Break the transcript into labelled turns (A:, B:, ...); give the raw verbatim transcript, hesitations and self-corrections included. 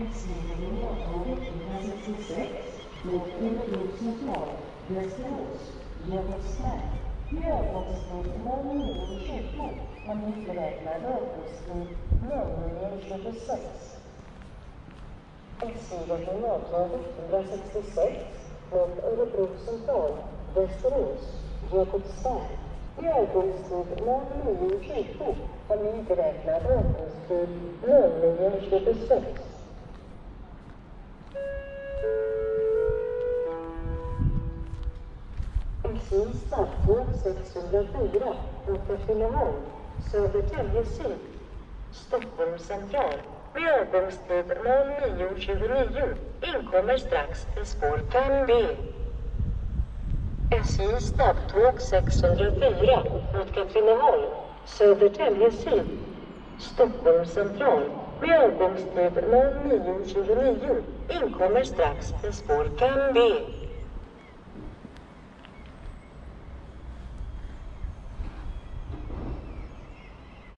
A: S J-regionaltåget etthundrasextiosex mot Örebro central, Västerås, Jakobsberg. Med avgångstid noll nio tjugo och nyberäknad avgångstid noll nio tjugosex. S J-regionaltåget etthundrasextiosex mot Örebro central, Västerås, Jakobsberg. Med avgångstid noll nio tjugo och nyberäknad avgångstid noll nio tjugosex. S J starttåg sexhundrafyra mot Katrineholm, Södertälje syd, Stockholm central. Med avgångstid noll nio tjugonio inkommer strax till spår fem B. S J snabbtåg sexhundrafyra mot Katrineholm, Södertälje syd, Stockholm central. Med avgångstid noll nio tjugonio inkommer strax till spår fem B.